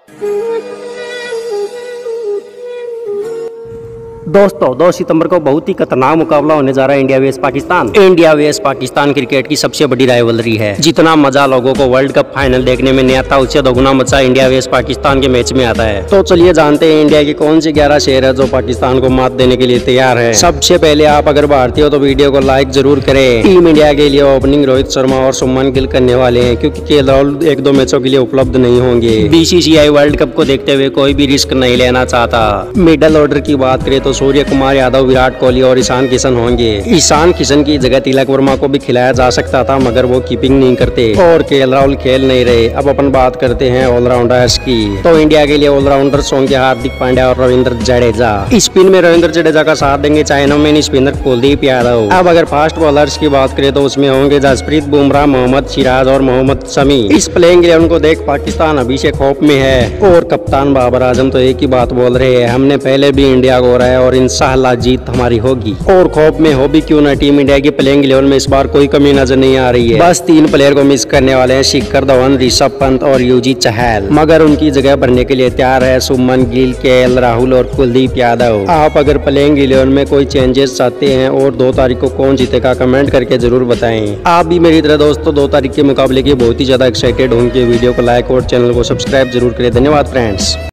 दोस्तों 2 सितंबर को बहुत ही खतरनाक मुकाबला होने जा रहा है इंडिया वेस पाकिस्तान। इंडिया वेस पाकिस्तान क्रिकेट की सबसे बड़ी राइवलरी है। जितना मजा लोगों को वर्ल्ड कप फाइनल देखने में नहीं आता, उससे दोगुना मजा इंडिया वेस पाकिस्तान के मैच में आता है। तो चलिए जानते हैं इंडिया की कौन सी 11 शहर है जो पाकिस्तान को मात देने के लिए तैयार है। सबसे पहले आप अगर भारतीय हो तो वीडियो को लाइक जरूर करें। टीम इंडिया के लिए ओपनिंग रोहित शर्मा और शुभमन गिल करने वाले हैं, क्योंकि केएल राहुल 1-2 मैचों के लिए उपलब्ध नहीं होंगे। बीसीसीआई वर्ल्ड कप को देखते हुए कोई भी रिस्क नहीं लेना चाहता। मिडल ऑर्डर की बात करें तो सूर्य कुमार यादव, विराट कोहली और ईशान किशन होंगे। ईशान किशन की जगह तिलक वर्मा को भी खिलाया जा सकता था, मगर वो कीपिंग नहीं करते और केएल राहुल खेल नहीं रहे। अब अपन बात करते हैं ऑलराउंडर्स की। तो इंडिया के लिए ऑलराउंडर्स होंगे हार्दिक पांड्या और रविंद्र जडेजा। स्पिन में रविंद्र जडेजा का साथ देंगे चाइनामैन स्पिनर कुलदीप यादव। अब अगर फास्ट बॉलर्स की बात करें तो उसमें होंगे जसप्रीत बुमराह, मोहम्मद सिराज और मोहम्मद शमी। इस प्लेइंग 11 को देख पाकिस्तान अभी से खौफ में है और कप्तान बाबर आजम तो एक ही बात बोल रहे हैं, हमने पहले भी इंडिया को हराया और इंशाअल्लाह जीत हमारी होगी। और खौफ में हो भी क्यों ना, टीम इंडिया की प्लेइंग 11 में इस बार कोई कमी नजर नहीं आ रही है। बस 3 प्लेयर को मिस करने वाले हैं, शिखर धवन, ऋषभ पंत और युजवेंद्र चहल, मगर उनकी जगह भरने के लिए तैयार है शुभमन गिल, केएल राहुल और कुलदीप यादव। आप अगर प्लेइंग 11 में कोई चेंजेस चाहते हैं और 2 तारीख को कौन जीतेगा कमेंट करके जरूर बताएं। आप भी मेरी तरह दोस्तों 2 तारीख के मुकाबले की बहुत ही ज्यादा एक्साइटेड होंगे। वीडियो को लाइक और चैनल को सब्सक्राइब जरूर करें। धन्यवाद फ्रेंड्स।